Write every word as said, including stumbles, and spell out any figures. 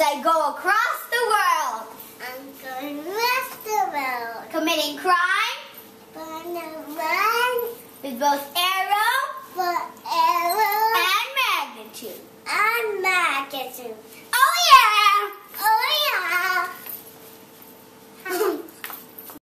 I go across the world. I'm going across the world. Committing crime. Gonna run With both